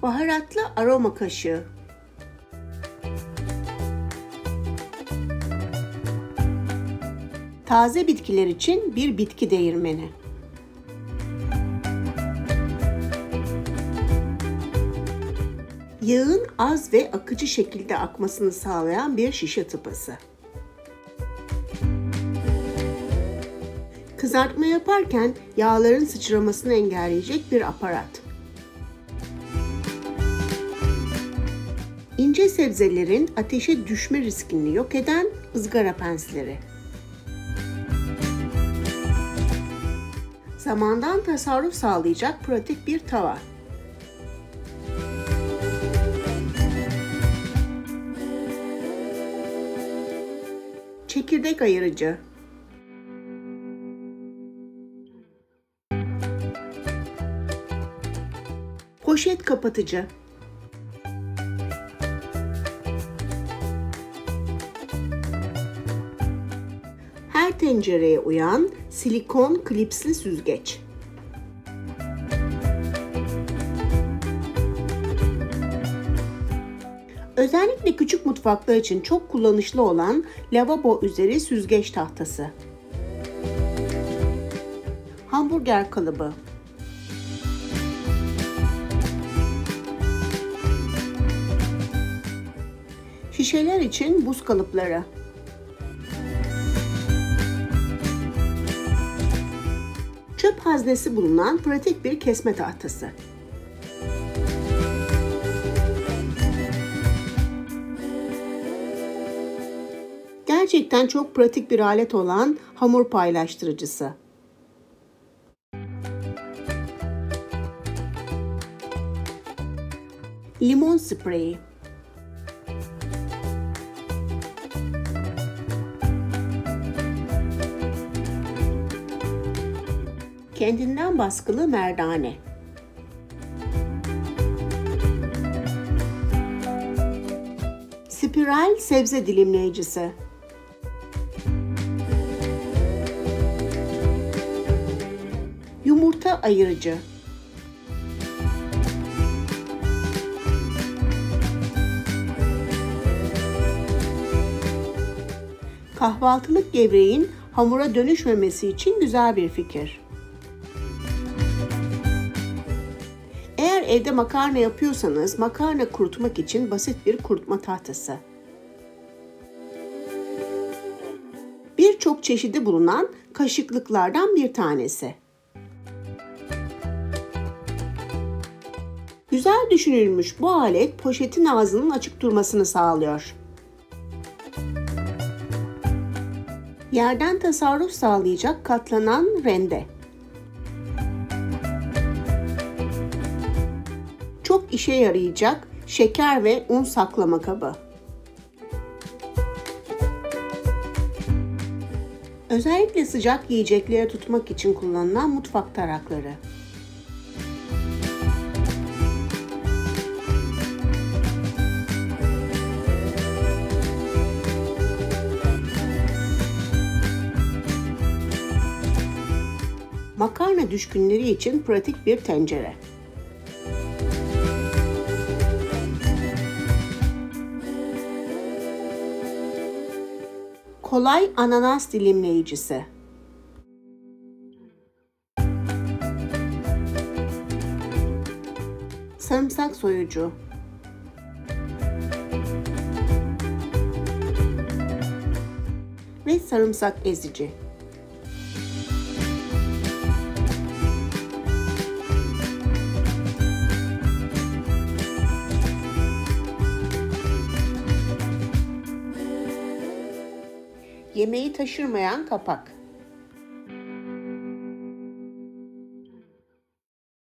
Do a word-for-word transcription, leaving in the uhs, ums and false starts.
Baharatlı aroma kaşığı. Taze bitkiler için bir bitki değirmeni. Yağın az ve akıcı şekilde akmasını sağlayan bir şişe tıpası. Kızartma yaparken yağların sıçramasını engelleyecek bir aparat. İnce sebzelerin ateşe düşme riskini yok eden ızgara pensleri. Zamandan tasarruf sağlayacak pratik bir tava. Çekirdek ayırıcı. Poşet kapatıcı. Her tencereye uyan silikon klipsli süzgeç. Özellikle küçük mutfaklar için çok kullanışlı olan lavabo üzeri süzgeç tahtası. Hamburger kalıbı. Şişeler için buz kalıpları. Çöp haznesi bulunan pratik bir kesme tahtası. Gerçekten çok pratik bir alet olan hamur paylaştırıcısı. Limon spreyi. Kendinden baskılı merdane. Spiral sebze dilimleyicisi. Yumurta ayırıcı. Kahvaltılık gevreğin hamura dönüşmemesi için güzel bir fikir. Eğer evde makarna yapıyorsanız makarna kurutmak için basit bir kurutma tahtası. Birçok çeşidi bulunan kaşıklıklardan bir tanesi. Güzel düşünülmüş bu alet poşetin ağzının açık durmasını sağlıyor. Yerden tasarruf sağlayacak katlanan rende. Çok işe yarayacak şeker ve un saklama kabı. Özellikle sıcak yiyecekleri tutmak için kullanılan mutfak tarakları. Makarna düşkünleri için pratik bir tencere. Kolay ananas dilimleyicisi. Sarımsak soyucu. Ve sarımsak ezici. Yemeği taşırmayan kapak.